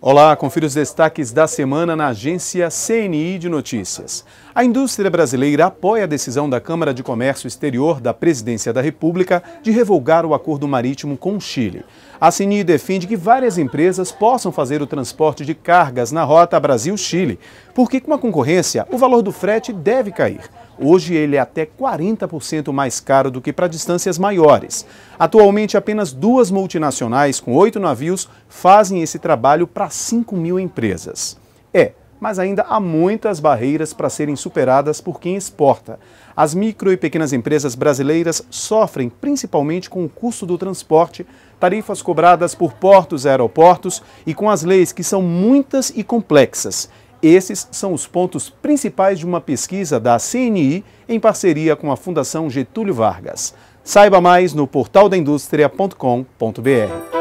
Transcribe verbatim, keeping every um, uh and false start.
Olá, confira os destaques da semana na agência C N I de Notícias. A indústria brasileira apoia a decisão da Câmara de Comércio Exterior da Presidência da República de revogar o acordo marítimo com o Chile. A C N I defende que várias empresas possam fazer o transporte de cargas na rota Brasil-Chile, porque com a concorrência o valor do frete deve cair. Hoje ele é até quarenta por cento mais caro do que para distâncias maiores. Atualmente, apenas duas multinacionais com oito navios fazem esse trabalho para cinco mil empresas. É, mas ainda há muitas barreiras para serem superadas por quem exporta. As micro e pequenas empresas brasileiras sofrem principalmente com o custo do transporte, tarifas cobradas por portos e aeroportos e com as leis que são muitas e complexas. Esses são os pontos principais de uma pesquisa da C N I em parceria com a Fundação Getúlio Vargas. Saiba mais no portal da indústria ponto com ponto br.